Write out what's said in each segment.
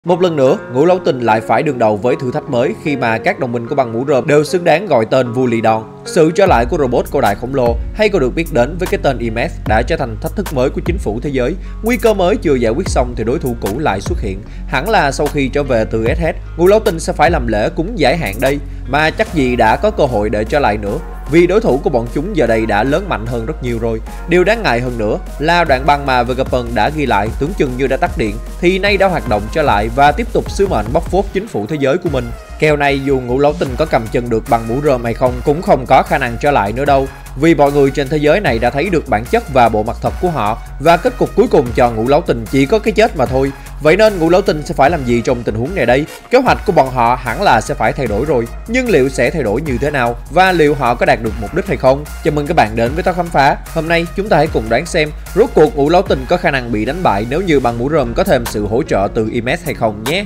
Một lần nữa, Ngũ Lấu Tinh lại phải đương đầu với thử thách mới khi mà các đồng minh của băng mũ rơm đều xứng đáng gọi tên vua Lì Đòn. Sự trở lại của robot cổ đại khổng lồ, hay còn được biết đến với cái tên IMF, đã trở thành thách thức mới của chính phủ thế giới. Nguy cơ mới chưa giải quyết xong thì đối thủ cũ lại xuất hiện. Hẳn là sau khi trở về từ SH, Ngũ Lấu Tinh sẽ phải làm lễ cúng giải hạn đây, mà chắc gì đã có cơ hội để trở lại nữa. Vì đối thủ của bọn chúng giờ đây đã lớn mạnh hơn rất nhiều rồi. Điều đáng ngại hơn nữa là đoạn băng mà Vegapunk đã ghi lại tưởng chừng như đã tắt điện thì nay đã hoạt động trở lại và tiếp tục sứ mệnh bóc phốt chính phủ thế giới của mình. Kèo này dù Ngũ Lấu Tinh có cầm chân được bằng mũ rơm hay không cũng không có khả năng trở lại nữa đâu. Vì mọi người trên thế giới này đã thấy được bản chất và bộ mặt thật của họ, và kết cục cuối cùng cho Ngũ Lấu Tinh chỉ có cái chết mà thôi. Vậy nên Ngũ Lấu Tinh sẽ phải làm gì trong tình huống này đây? Kế hoạch của bọn họ hẳn là sẽ phải thay đổi rồi, nhưng liệu sẽ thay đổi như thế nào và liệu họ có đạt được mục đích hay không? Chào mừng các bạn đến với Tao Khám Phá. Hôm nay chúng ta hãy cùng đoán xem rốt cuộc Ngũ Lấu Tinh có khả năng bị đánh bại nếu như băng mũ rơm có thêm sự hỗ trợ từ IMF hay không nhé.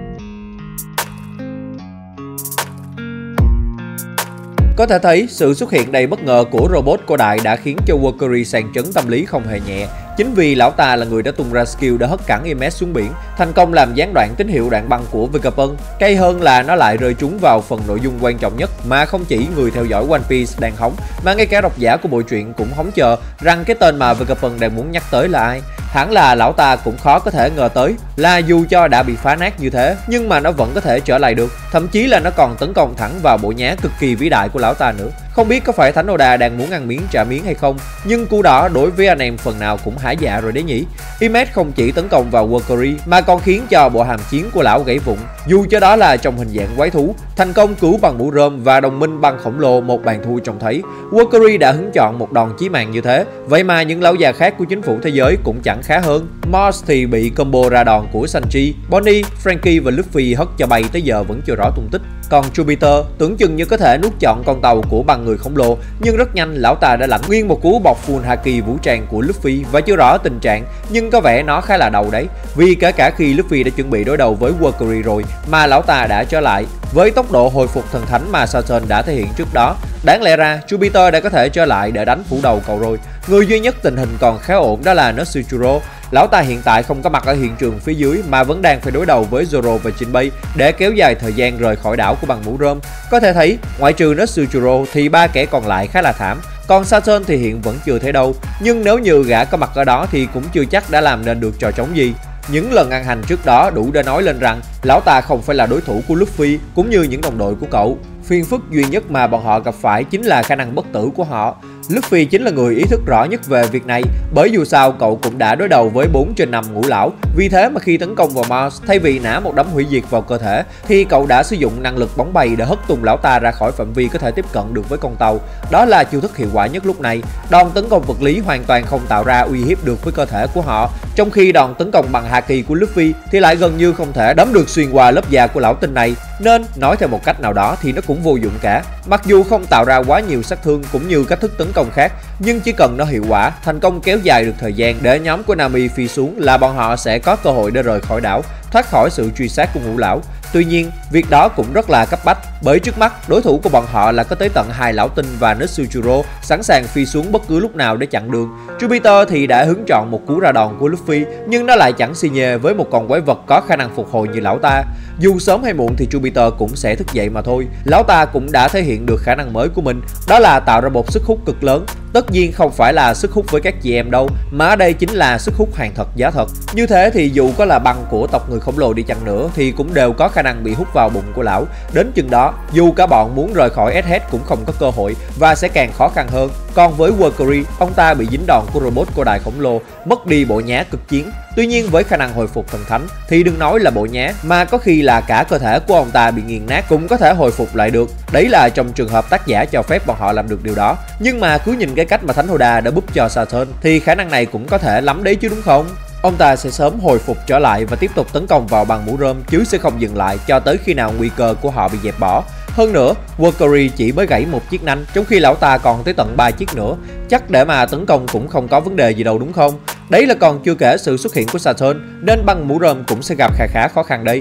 Có thể thấy, sự xuất hiện đầy bất ngờ của robot cổ đại đã khiến cho Valkyrie sang chấn tâm lý không hề nhẹ. Chính vì lão ta là người đã tung ra skill đã hất cẳng IMF xuống biển, thành công làm gián đoạn tín hiệu đoạn băng của Vegapunk. Cay hơn là nó lại rơi trúng vào phần nội dung quan trọng nhất mà không chỉ người theo dõi One Piece đang hóng, mà ngay cả độc giả của bộ truyện cũng hóng chờ rằng cái tên mà Vegapunk đang muốn nhắc tới là ai. Hẳn là lão ta cũng khó có thể ngờ tới là dù cho đã bị phá nát như thế nhưng mà nó vẫn có thể trở lại được, thậm chí là nó còn tấn công thẳng vào bộ nhá cực kỳ vĩ đại của lão ta nữa. Không biết có phải Thánh Oda đang muốn ăn miếng trả miếng hay không, nhưng cú đó đối với anh em phần nào cũng hả dạ rồi đấy nhỉ. IMF không chỉ tấn công vào Valkyrie mà còn khiến cho bộ hàm chiến của lão gãy vụn, dù cho đó là trong hình dạng quái thú, thành công cứu bằng mũ rơm và đồng minh băng khổng lồ một bàn thua trông thấy. Valkyrie đã hứng chọn một đòn chí mạng như thế, vậy mà những lão già khác của chính phủ thế giới cũng chẳng khá hơn. Mars thì bị combo ra đòn của Sanji, Bonnie, Franky và Luffy hất cho bay tới giờ vẫn chưa rõ tung tích. Còn Jupiter tưởng chừng như có thể nuốt trọn con tàu của băng người khổng lồ, nhưng rất nhanh lão ta đã lãnh nguyên một cú bọc full haki vũ trang của Luffy và chưa rõ tình trạng, nhưng có vẻ nó khá là đầu đấy. Vì kể cả khi Luffy đã chuẩn bị đối đầu với Valkyrie rồi mà lão ta đã trở lại. Với tốc độ hồi phục thần thánh mà Saturn đã thể hiện trước đó, đáng lẽ ra Jupiter đã có thể trở lại để đánh phủ đầu cậu rồi. Người duy nhất tình hình còn khá ổn đó là Netsuchiro. Lão ta hiện tại không có mặt ở hiện trường phía dưới mà vẫn đang phải đối đầu với Zoro và Jinbei để kéo dài thời gian rời khỏi đảo của băng mũ rơm. Có thể thấy, ngoại trừ Netsuchiro thì ba kẻ còn lại khá là thảm. Còn Saturn thì hiện vẫn chưa thấy đâu, nhưng nếu như gã có mặt ở đó thì cũng chưa chắc đã làm nên được trò trống gì. Những lần ăn hành trước đó đủ để nói lên rằng lão ta không phải là đối thủ của Luffy cũng như những đồng đội của cậu. Phiền phức duy nhất mà bọn họ gặp phải chính là khả năng bất tử của họ. Luffy chính là người ý thức rõ nhất về việc này, bởi dù sao cậu cũng đã đối đầu với 4 trên 5 ngũ lão. Vì thế mà khi tấn công vào Mars, thay vì nã một đấm hủy diệt vào cơ thể thì cậu đã sử dụng năng lực bóng bay để hất tung lão ta ra khỏi phạm vi có thể tiếp cận được với con tàu. Đó là chiêu thức hiệu quả nhất lúc này. Đòn tấn công vật lý hoàn toàn không tạo ra uy hiếp được với cơ thể của họ, trong khi đòn tấn công bằng haki của Luffy thì lại gần như không thể đấm được xuyên qua lớp da của lão tinh này. Nên nói theo một cách nào đó thì nó cũng vô dụng cả. Mặc dù không tạo ra quá nhiều sát thương cũng như cách thức tấn công khác, nhưng chỉ cần nó hiệu quả, thành công kéo dài được thời gian để nhóm của Nami phi xuống là bọn họ sẽ có cơ hội để rời khỏi đảo, thoát khỏi sự truy sát của ngũ lão. Tuy nhiên, việc đó cũng rất là cấp bách, bởi trước mắt đối thủ của bọn họ là có tới tận 2 lão tinh và Netsuchiro sẵn sàng phi xuống bất cứ lúc nào để chặn đường. Jupiter thì đã hứng chọn một cú ra đòn của Luffy, nhưng nó lại chẳng xi nhê với một con quái vật có khả năng phục hồi như lão ta. Dù sớm hay muộn thì Jupiter cũng sẽ thức dậy mà thôi. Lão ta cũng đã thể hiện được khả năng mới của mình, đó là tạo ra một sức hút cực lớn. Tất nhiên không phải là sức hút với các chị em đâu, mà ở đây chính là sức hút hàng thật giá thật. Như thế thì dù có là băng của tộc người khổng lồ đi chăng nữa thì cũng đều có khả năng bị hút vào bụng của lão. Đến chừng đó, dù cả bọn muốn rời khỏi SH cũng không có cơ hội và sẽ càng khó khăn hơn. Còn với Valkyrie, ông ta bị dính đòn của robot cổ đại khổng lồ, mất đi bộ nhá cực chiến. Tuy nhiên với khả năng hồi phục thần thánh thì đừng nói là bộ nhá, mà có khi là cả cơ thể của ông ta bị nghiền nát cũng có thể hồi phục lại được. Đấy là trong trường hợp tác giả cho phép bọn họ làm được điều đó. Nhưng mà cứ nhìn cái cách mà Thánh Oda đã búp cho Saturn thì khả năng này cũng có thể lắm đấy chứ đúng không? Ông ta sẽ sớm hồi phục trở lại và tiếp tục tấn công vào băng mũ rơm, chứ sẽ không dừng lại cho tới khi nào nguy cơ của họ bị dẹp bỏ. Hơn nữa, Valkyrie chỉ mới gãy một chiếc nanh, trong khi lão ta còn tới tận 3 chiếc nữa. Chắc để mà tấn công cũng không có vấn đề gì đâu đúng không? Đấy là còn chưa kể sự xuất hiện của Saturn, nên băng mũ rơm cũng sẽ gặp khá khó khăn đây. Cách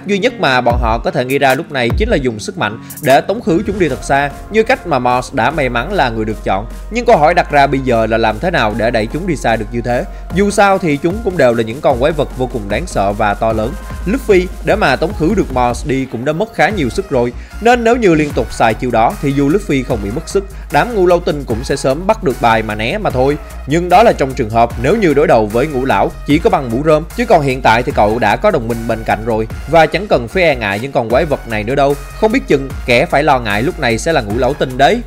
Cách duy nhất mà bọn họ có thể nghĩ ra lúc này chính là dùng sức mạnh để tống khứ chúng đi thật xa, như cách mà Mars đã may mắn là người được chọn. Nhưng câu hỏi đặt ra bây giờ là làm thế nào để đẩy chúng đi xa được như thế? Dù sao thì chúng cũng đều là những con quái vật vô cùng đáng sợ và to lớn. Luffy để mà tống khứ được Mars đi cũng đã mất khá nhiều sức rồi, nên nếu như liên tục xài chiêu đó thì dù Luffy không bị mất sức, đám Ngũ Lão Tinh cũng sẽ sớm bắt được bài mà né mà thôi. Nhưng đó là trong trường hợp nếu như đối đầu với Ngũ Lão chỉ có bằng mũ rơm, chứ còn hiện tại thì cậu đã có đồng minh bên cạnh rồi và chẳng cần phải e ngại những con quái vật này nữa đâu. Không biết chừng kẻ phải lo ngại lúc này sẽ là Ngũ Lão Tinh đấy.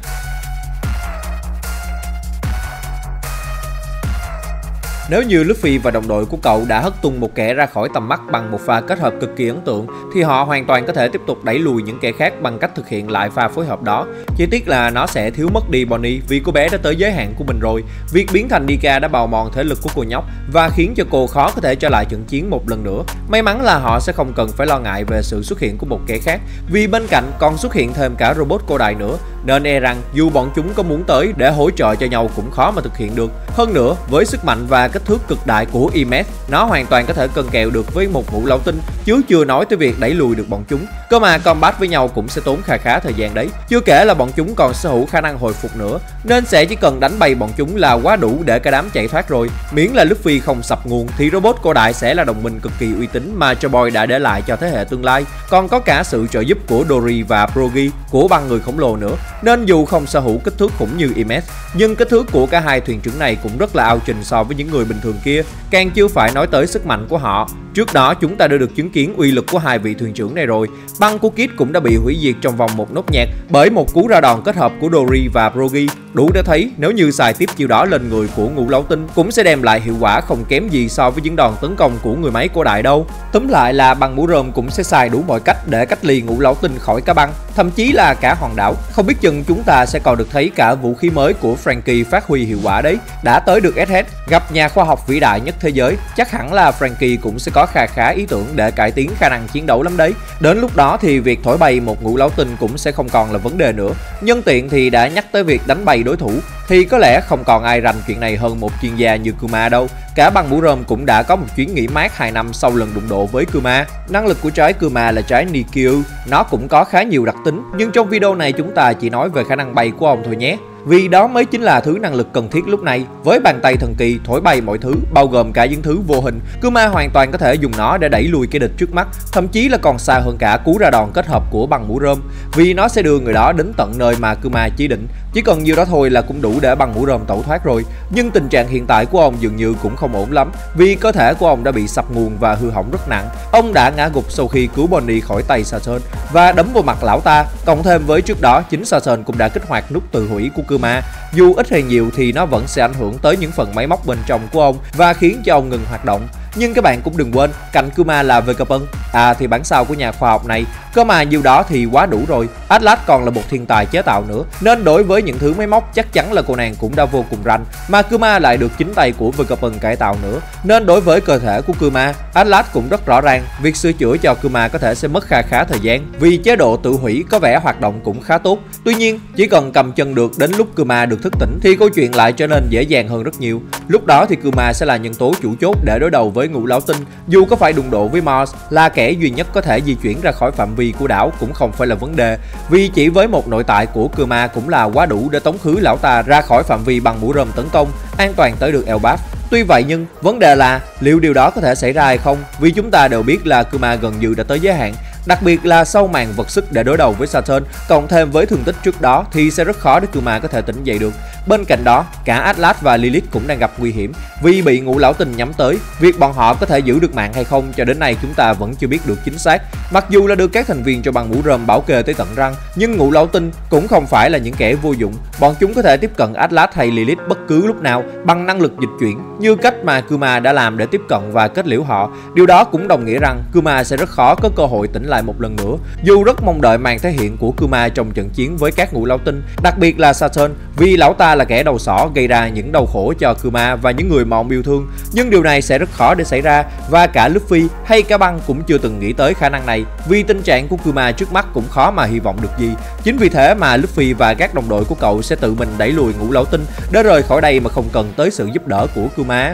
Nếu như Luffy và đồng đội của cậu đã hất tung một kẻ ra khỏi tầm mắt bằng một pha kết hợp cực kỳ ấn tượng, thì họ hoàn toàn có thể tiếp tục đẩy lùi những kẻ khác bằng cách thực hiện lại pha phối hợp đó. Chỉ tiếc là nó sẽ thiếu mất đi Bonnie vì cô bé đã tới giới hạn của mình rồi. Việc biến thành Nika đã bào mòn thể lực của cô nhóc và khiến cho cô khó có thể trở lại trận chiến một lần nữa. May mắn là họ sẽ không cần phải lo ngại về sự xuất hiện của một kẻ khác, vì bên cạnh còn xuất hiện thêm cả robot cổ đại nữa, nên e rằng dù bọn chúng có muốn tới để hỗ trợ cho nhau cũng khó mà thực hiện được. Hơn nữa, với sức mạnh và kích thước cực đại của Imes, nó hoàn toàn có thể cân kèo được với một Ngũ Lão Tinh, chứ chưa nói tới việc đẩy lùi được bọn chúng. Cơ mà combat với nhau cũng sẽ tốn khá thời gian đấy. Chưa kể là bọn chúng còn sở hữu khả năng hồi phục nữa, nên sẽ chỉ cần đánh bay bọn chúng là quá đủ để cả đám chạy thoát rồi. Miễn là Luffy không sập nguồn thì robot cổ đại sẽ là đồng minh cực kỳ uy tín mà Choboy đã để lại cho thế hệ tương lai. Còn có cả sự trợ giúp của Dory và Brogy của băng người khổng lồ nữa, nên dù không sở hữu kích thước khủng như Imes, nhưng kích thước của cả hai thuyền trưởng này cũng rất là ao trình so với những người bình thường kia. Càng chưa phải nói tới sức mạnh của họ. Trước đó chúng ta đã được chứng kiến uy lực của hai vị thuyền trưởng này rồi. Băng của Kid cũng đã bị hủy diệt trong vòng một nốt nhạc bởi một cú ra đòn kết hợp của Dory và Brogy. Đủ để thấy nếu như xài tiếp chiêu đó lên người của Ngũ Lão Tinh cũng sẽ đem lại hiệu quả không kém gì so với những đòn tấn công của người máy cổ đại đâu. Túm lại là băng mũ rơm cũng sẽ xài đủ mọi cách để cách ly Ngũ Lão Tinh khỏi cả băng, thậm chí là cả hòn đảo. Không biết chừng chúng ta sẽ còn được thấy cả vũ khí mới của Franky phát huy hiệu quả đấy. Đã tới được SH, gặp nhà khoa học vĩ đại nhất thế giới, chắc hẳn là Franky cũng sẽ có khá ý tưởng để cải tiến khả năng chiến đấu lắm đấy. Đến lúc đó thì việc thổi bay một Ngũ Lão Tinh cũng sẽ không còn là vấn đề nữa. Nhân tiện thì đã nhắc tới việc đánh bay đối thủ, thì có lẽ không còn ai rành chuyện này hơn một chuyên gia như Kuma đâu. Cả băng mũ rơm cũng đã có một chuyến nghỉ mát 2 năm sau lần đụng độ với Kuma. Năng lực của trái Kuma là trái Nikyu, nó cũng có khá nhiều đặc tính, nhưng trong video này chúng ta chỉ nói về khả năng bay của ông thôi nhé. Vì đó mới chính là thứ năng lực cần thiết lúc này. Với bàn tay thần kỳ thổi bay mọi thứ, bao gồm cả những thứ vô hình, Kuma hoàn toàn có thể dùng nó để đẩy lùi kẻ địch trước mắt, thậm chí là còn xa hơn cả cú ra đòn kết hợp của băng mũ rơm, vì nó sẽ đưa người đó đến tận nơi mà Kuma chỉ định. Chỉ cần nhiêu đó thôi là cũng đủ để băng mũ rơm tẩu thoát rồi. Nhưng tình trạng hiện tại của ông dường như cũng không ổn lắm, vì cơ thể của ông đã bị sập nguồn và hư hỏng rất nặng. Ông đã ngã gục sau khi cứu Bonnie khỏi tay Saturn và đấm vào mặt lão ta. Cộng thêm với trước đó chính Saturn cũng đã kích hoạt nút tự hủy của Kuma. Dù ít hay nhiều thì nó vẫn sẽ ảnh hưởng tới những phần máy móc bên trong của ông và khiến cho ông ngừng hoạt động. Nhưng các bạn cũng đừng quên, cạnh Kuma là Vegapunk. Thì bản sao của nhà khoa học này, cơ mà nhiều đó thì quá đủ rồi. Atlas còn là một thiên tài chế tạo nữa, nên đối với những thứ máy móc chắc chắn là cô nàng cũng đã vô cùng rành. Mà Kuma lại được chính tay của Vegapunk cải tạo nữa, nên đối với cơ thể của Kuma, Atlas cũng rất rõ ràng việc sửa chữa cho Kuma có thể sẽ mất khá thời gian, vì chế độ tự hủy có vẻ hoạt động cũng khá tốt. Tuy nhiên, chỉ cần cầm chân được đến lúc Kuma được thức tỉnh thì câu chuyện lại trở nên dễ dàng hơn rất nhiều. Lúc đó thì Kuma sẽ là nhân tố chủ chốt để đối đầu với Ngũ Lão Tinh. Dù có phải đụng độ với Mars, là kẻ duy nhất có thể di chuyển ra khỏi phạm vi của đảo cũng không phải là vấn đề, vì chỉ với một nội tại của Kuma cũng là quá đủ để tống khứ lão ta ra khỏi phạm vi bằng mũ rơm tấn công, an toàn tới được Elbaf. Tuy vậy nhưng vấn đề là liệu điều đó có thể xảy ra hay không, vì chúng ta đều biết là Kuma gần như đã tới giới hạn. Đặc biệt là sau màn vật sức để đối đầu với Saturn, cộng thêm với thương tích trước đó thì sẽ rất khó để Kuma có thể tỉnh dậy được. Bên cạnh đó, cả Atlas và Lilith cũng đang gặp nguy hiểm vì bị Ngũ Lão Tinh nhắm tới. Việc bọn họ có thể giữ được mạng hay không cho đến nay chúng ta vẫn chưa biết được chính xác. Mặc dù là được các thành viên cho băng mũ rơm bảo kê tới tận răng, nhưng Ngũ Lão Tinh cũng không phải là những kẻ vô dụng. Bọn chúng có thể tiếp cận Atlas hay Lilith bất cứ lúc nào bằng năng lực dịch chuyển, như cách mà Kuma đã làm để tiếp cận và kết liễu họ. Điều đó cũng đồng nghĩa rằng Kuma sẽ rất khó có cơ hội tỉnh lại một lần nữa. Dù rất mong đợi màn thể hiện của Kuma trong trận chiến với các Ngũ Lão Tinh, đặc biệt là Saturn, vì lão ta là kẻ đầu sỏ gây ra những đau khổ cho Kuma và những người mà ông yêu thương. Nhưng điều này sẽ rất khó để xảy ra, và cả Luffy hay cả băng cũng chưa từng nghĩ tới khả năng này, vì tình trạng của Kuma trước mắt cũng khó mà hy vọng được gì. Chính vì thế mà Luffy và các đồng đội của cậu sẽ tự mình đẩy lùi Ngũ Lão Tinh để rời khỏi đây mà không cần tới sự giúp đỡ của Kuma.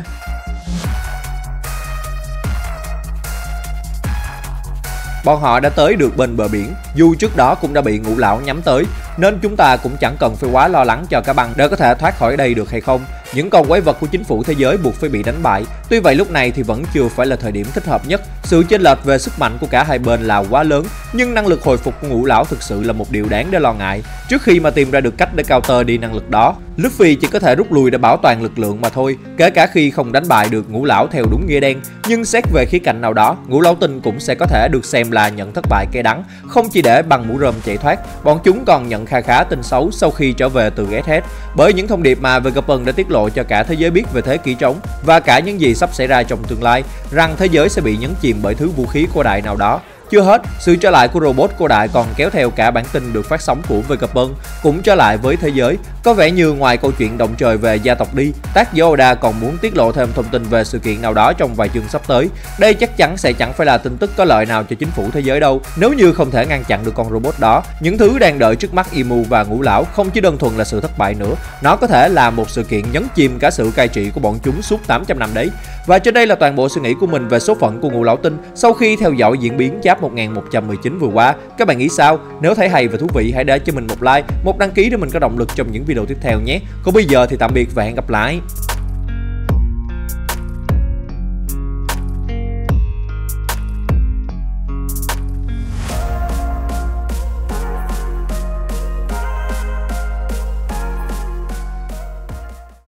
bọn họ đã tới được bên bờ biển, dù trước đó cũng đã bị Ngũ Lão nhắm tới, nên chúng ta cũng chẳng cần phải quá lo lắng cho cả băng để có thể thoát khỏi đây được hay không. Những con quái vật của chính phủ thế giới buộc phải bị đánh bại. Tuy vậy lúc này thì vẫn chưa phải là thời điểm thích hợp nhất. Sự chênh lệch về sức mạnh của cả hai bên là quá lớn, nhưng năng lực hồi phục của Ngũ Lão thực sự là một điều đáng để lo ngại. Trước khi mà tìm ra được cách để counter đi năng lực đó, Luffy chỉ có thể rút lui để bảo toàn lực lượng mà thôi, kể cả khi không đánh bại được Ngũ Lão theo đúng nghĩa đen. Nhưng xét về khía cạnh nào đó, Ngũ Lão Tinh cũng sẽ có thể được xem là nhận thất bại cay đắng, không chỉ để bằng mũ rơm chạy thoát, bọn chúng còn nhận kha khá tin xấu sau khi trở về từ Ghét. Bởi những thông điệp mà Vegapunk đã tiết lộ cho cả thế giới biết về thế kỷ trống và cả những gì sắp xảy ra trong tương lai, rằng thế giới sẽ bị nhấn chìm bởi thứ vũ khí cổ đại nào đó. Chưa hết, sự trở lại của robot cổ đại còn kéo theo cả bản tin được phát sóng của Vegapunk cũng trở lại với thế giới. Có vẻ như ngoài câu chuyện động trời về gia tộc đi, tác giả Oda còn muốn tiết lộ thêm thông tin về sự kiện nào đó trong vài chương sắp tới. Đây chắc chắn sẽ chẳng phải là tin tức có lợi nào cho chính phủ thế giới đâu, nếu như không thể ngăn chặn được con robot đó. Những thứ đang đợi trước mắt Imu và Ngũ Lão không chỉ đơn thuần là sự thất bại nữa, nó có thể là một sự kiện nhấn chìm cả sự cai trị của bọn chúng suốt 800 năm đấy. Và trên đây là toàn bộ suy nghĩ của mình về số phận của Ngũ Lão Tinh sau khi theo dõi diễn biến chap 1119 vừa qua. Các bạn nghĩ sao? Nếu thấy hay và thú vị hãy để cho mình một like, một đăng ký để mình có động lực trong những video tiếp theo nhé. Còn bây giờ thì tạm biệt và hẹn gặp lại.